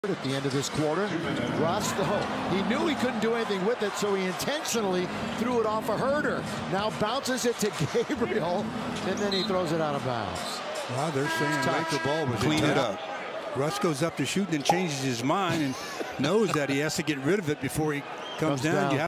At the end of this quarter, Russ, he knew he couldn't do anything with it, so he intentionally threw it off a Huerter. Now bounces it to Gabriel, and then he throws it out of bounds. Wow, they're saying the ball was clean it up. Russ goes up to shoot and then changes his mind and knows that he has to get rid of it before he comes down.